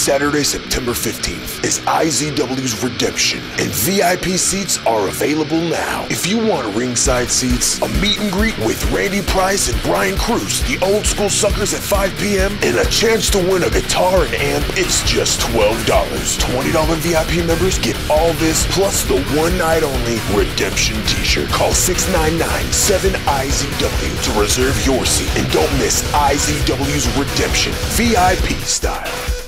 Saturday, September 15th is IZW's Redemption, and VIP seats are available now. If you want ringside seats, a meet and greet with Randy Price and Brian Cruz, the Old School Suckers at 5 p.m., and a chance to win a guitar and amp, it's just $12. $20 VIP members get all this plus the one-night-only Redemption t-shirt. Call 699-7IZW to reserve your seat, and don't miss IZW's Redemption, VIP style.